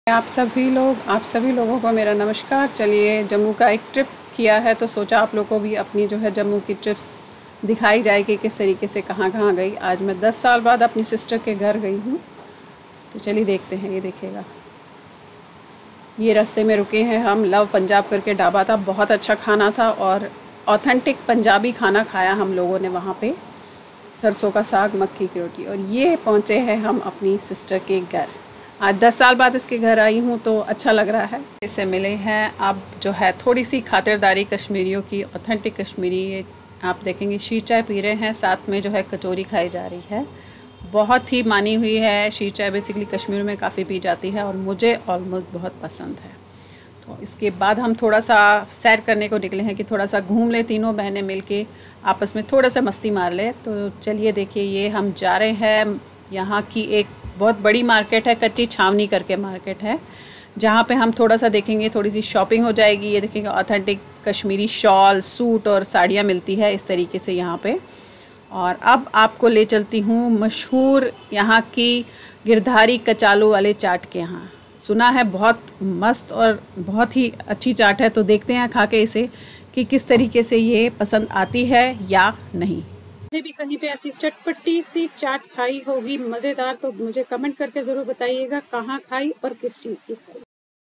आप सभी लोगों को मेरा नमस्कार। चलिए, जम्मू का एक ट्रिप किया है तो सोचा आप लोगों को भी अपनी जो है जम्मू की ट्रिप्स दिखाई जाए कि किस तरीके से कहाँ गई। आज मैं 10 साल बाद अपनी सिस्टर के घर गई हूँ, तो चलिए देखते हैं। ये देखिएगा, ये रास्ते में रुके हैं हम। लव पंजाब करके ढाबा था, बहुत अच्छा खाना था और ऑथेंटिक पंजाबी खाना खाया हम लोगों ने वहाँ पे। सरसों का साग, मक्की की रोटी। और ये पहुँचे हैं हम अपनी सिस्टर के घर। आज 10 साल बाद इसके घर आई हूँ तो अच्छा लग रहा है। इससे मिले हैं अब जो है थोड़ी सी खातिरदारी कश्मीरियों की, ऑथेंटिक कश्मीरी। आप देखेंगे शीर चाय पी रहे हैं, साथ में जो है कचौरी खाई जा रही है। बहुत ही मानी हुई है शीर चाय, बेसिकली कश्मीर में काफ़ी पी जाती है और मुझे ऑलमोस्ट बहुत पसंद है। तो इसके बाद हम थोड़ा सा सैर करने को निकले हैं कि थोड़ा सा घूम ले, तीनों बहनें मिलके आपस में थोड़ा सा मस्ती मार ले। तो चलिए देखिए, ये हम जा रहे हैं यहाँ की एक बहुत बड़ी मार्केट है, कच्ची छावनी करके मार्केट है, जहाँ पे हम थोड़ा सा देखेंगे, थोड़ी सी शॉपिंग हो जाएगी। ये देखेंगे ऑथेंटिक कश्मीरी शॉल, सूट और साड़ियाँ मिलती है इस तरीके से यहाँ पे। और अब आपको ले चलती हूँ मशहूर यहाँ की गिरधारी कचालू वाले चाट के यहाँ। सुना है बहुत मस्त और बहुत ही अच्छी चाट है, तो देखते हैं खा के इसे कि किस तरीके से ये पसंद आती है या नहीं। मैंने भी कहीं पे ऐसी चटपटी सी चाट खाई होगी मज़ेदार, तो मुझे कमेंट करके ज़रूर बताइएगा कहाँ खाई और किस चीज़ की खाई।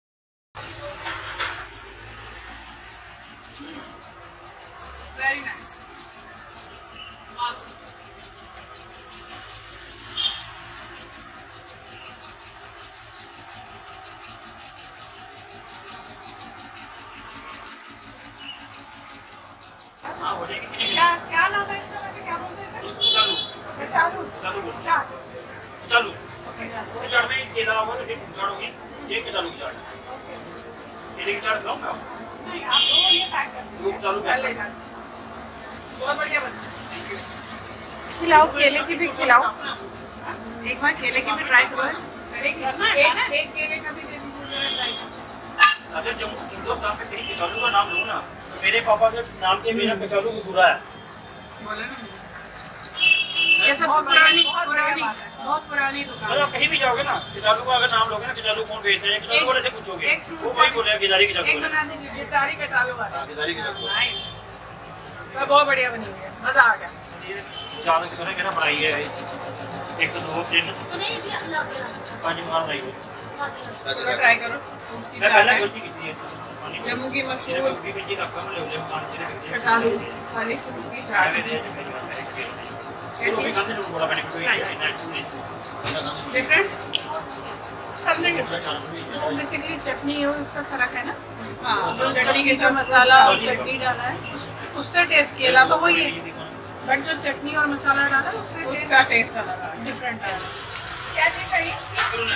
वेरी नाइस, क्या नाम है इसका? वैसे क्या बोलते हैं इसे? चालू चाट। चालू चाट में केला होगा तो फिर चाट होगी, ये चालू की चाट। केले की चाट खाऊंगा नहीं, आप दो ये पैक कर दीजिए। चालू ले जाओ, बहुत बढ़िया बनता है। खिलाओ, केले की भी खिलाओ, एक बार केले की भी ट्राई करो। एक केले का भी दे दीजिए, ट्राई करो। अगर जम्मू हिंदुस्तान में कहीं कचालू का नाम लूँ ना, मेरे पापा के नाम के मेरा कचालू बुरा है। बोले ना, ये सबसे बहुत पुरानी दुकान है। आप कहीं भी जाओगे ना, कचालू का अगर नाम लोगे ना, कचालू कौन बेचते हैं, कचालू वाले से पूछोगे, वो वही बोलेगा गिरधारी कचालू। एक बना दीजिए गिरधारी कचालू वाला। गिरधारी कचालू नाइस, बहुत बढ़िया बनी हुई है, मजा आ गया। ज्यादा की तरह बनाई है, 1 2 3 5 मकान बनाई है। ट्राई करो, मैं पहले गलती की थी। जम्मू की मशहूर कचालू वाली की चाट कैसी? डिफरेंट सब में वो बेसिकली चटनी है, उसका फर्क है ना। हाँ, जो चटनी के साथ मसाला और चटनी डाला है उससे टेस्ट, केला तो वही है, बट जो चटनी और मसाला डाला है उससे उसका टेस्ट अलग है, डिफरेंट है। क्या चीज़ है ये?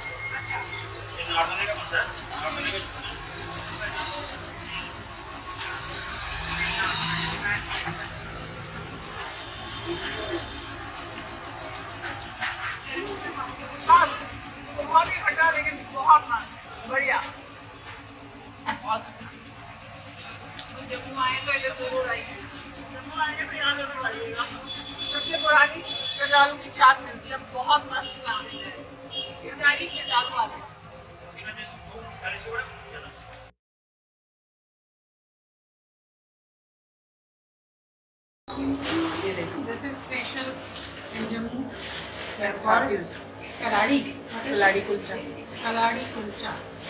बहुत ही खट्टा, लेकिन बहुत मस्त, बढ़िया। जम्मू आए तो जरूर आइए, जम्मू आएंगे तो यहाँ जरूर आइएगा। सबसे पुरानी कचालू की चाट मिलती है, बहुत मस्त क्लास, गिरधारी कचालू वाले। This is special in Jammu. That's called kalari kulcha. Kalari kulcha,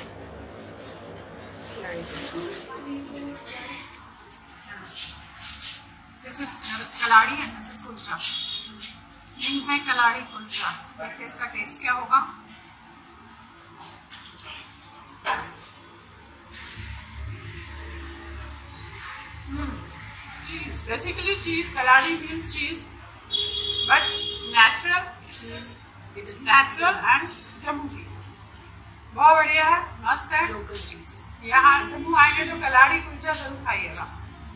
This is कलाड़ी है, this is कुलचा। ये है कलाड़ी कुलचा। देखते हैं इसका टेस्ट क्या होगा। चीज, बेसिकली चीज, kalari means cheese, but natural cheese, natural and Jammu की। बहुत बढ़िया है, मस्त है, लोकल चीज। यहाँ जम्मू आएंगे तो कलाड़ी कुलचा जरूर खाइएगा।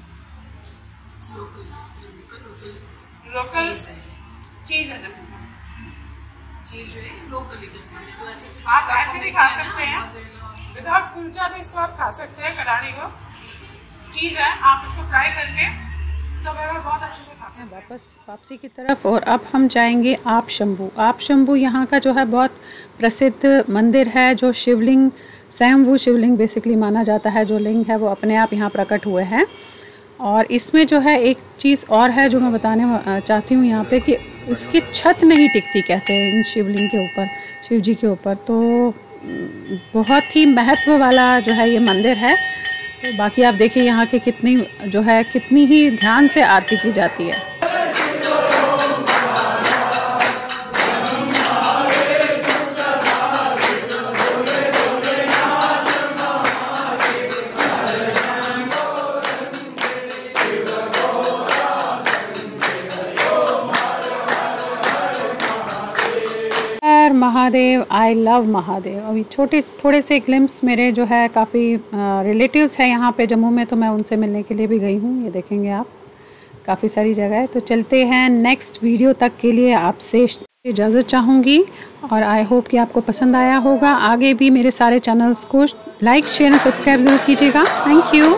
लोकल चीज है जम्मू का, चीज जो है लोकल इधर। तो ऐसे आप ऐसे भी खा सकते हैं, विदाउट कुलचा भी इसको आप खा सकते हैं। कलाड़ी को चीज है, आप इसको फ्राई करके वापसी की तरफ। और अब हम जाएंगे आप शंभू। आप शंभू यहाँ का जो है बहुत प्रसिद्ध मंदिर है, जो शिवलिंग, स्वयंभू शिवलिंग बेसिकली माना जाता है। जो लिंग है वो अपने आप यहाँ प्रकट हुए हैं। और इसमें जो है एक चीज़ और है जो मैं बताने चाहती हूँ यहाँ पे, कि इसकी छत नहीं टिकती कहते हैं इन शिवलिंग के ऊपर, शिव जी के ऊपर। तो बहुत ही महत्व वाला जो है ये मंदिर है। तो बाकी आप देखिए यहाँ के कितनी जो है कितनी ही ध्यान से आरती की जाती है। Mahadev, I love Mahadev. अभी थोड़े से ग्लिम्स मेरे जो है काफ़ी रिलेटिव्स हैं यहाँ पे जम्मू में, तो मैं उनसे मिलने के लिए भी गई हूँ। ये देखेंगे आप काफ़ी सारी जगह है। तो चलते हैं नेक्स्ट वीडियो तक के लिए आपसे इजाज़त चाहूँगी, और आई होप कि आपको पसंद आया होगा। आगे भी मेरे सारे चैनल्स को लाइक, शेयर एंड सब्सक्राइब ज़रूर कीजिएगा। Thank you.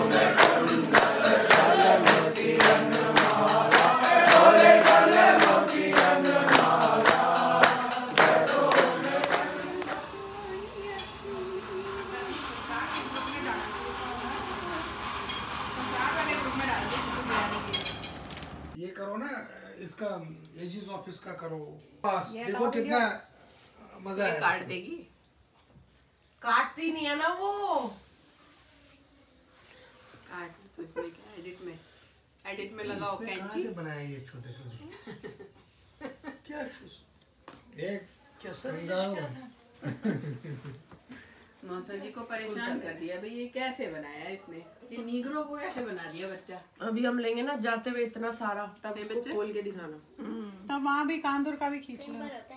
ये करो ना, इसका एजीज ऑफिस का करो पास, देखो कितना मजा है। काट देगी, काटती नहीं है ना वो। काट तो इसमें क्या, एडिट में लगाओ कैंची। से बनाया ये छोटे छोटे क्या एक क्या सर मौसा जी को परेशान कर दिया भाई, ये कैसे बनाया इसने, ये नीग्रो को कैसे बना दिया बच्चा। अभी हम लेंगे ना जाते हुए इतना सारा, तब बच्चे खोल के दिखाना। तब वहाँ भी कांदूर का भी खींच लो।